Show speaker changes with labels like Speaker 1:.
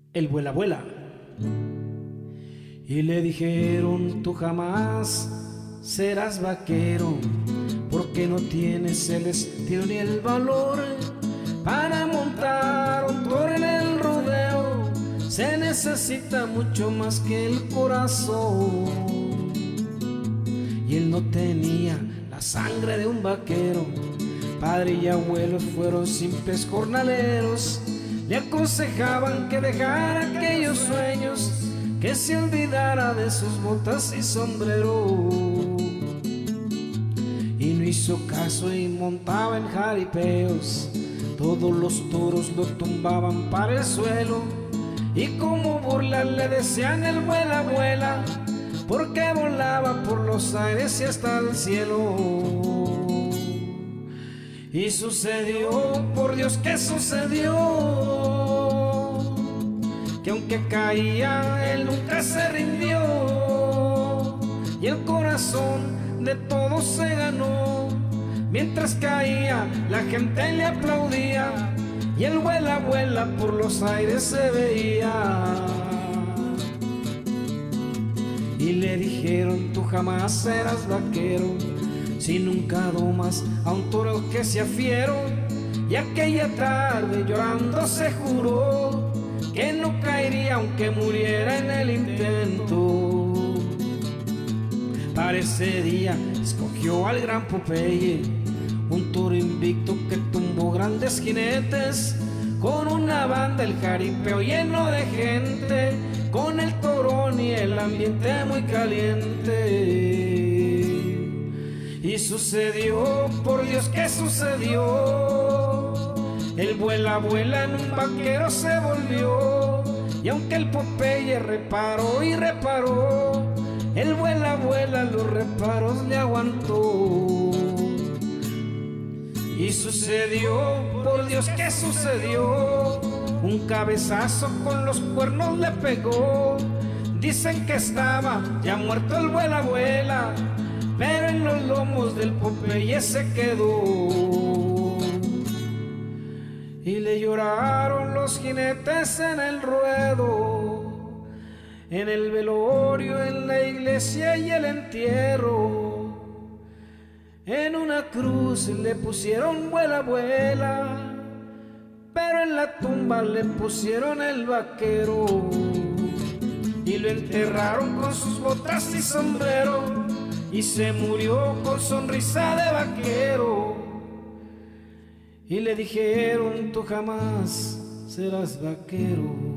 Speaker 1: el vuela vuela. Y le dijeron: tú jamás serás vaquero, porque no tienes el estilo ni el valor para montar un toro en el rodeo. Se necesita mucho más que el corazón. Y él no tenía la sangre de un vaquero. Padre y abuelo fueron simples jornaleros. Le aconsejaban que dejara aquellos sueños, que se olvidara de sus botas y sombrero. Y no hizo caso y montaba en jaripeos. Todos los toros lo tumbaban para el suelo, y como burla le decían el vuela vuela, porque volaba por los aires y hasta el cielo. Y sucedió, por Dios que sucedió, que aunque caía él nunca se rindió, y el corazón de todos se ganó. Mientras caía la gente le aplaudía, y el vuela vuela por los aires se veía. Y le dijeron: tú jamás serás vaquero, si nunca domas a un toro que sea fiero. Y aquella tarde llorando se juró que no caería aunque muriera en el intento. Para ese día escogió al gran Popeye, un toro invicto que tumbó grandes jinetes. Con una banda el jaripeo lleno de gente, con el torón y el ambiente muy caliente. Y sucedió, por Dios que sucedió, el vuela vuela en un vaquero se volvió. Y aunque el Popeye reparó y reparó, el vuela vuela los reparos le aguantó. Y sucedió, por Dios que sucedió, un cabezazo con los cuernos le pegó. Dicen que estaba ya muerto el vuela vuela, pero en los lomos del Popeye se quedó. Y le lloraron los jinetes en el ruedo, en el velorio, en la iglesia y el entierro. En una cruz le pusieron vuela vuela, pero en la tumba le pusieron el vaquero. Y lo enterraron con sus botas y sombrero, y se murió con sonrisa de vaquero. Y le dijeron: tú jamás serás vaquero.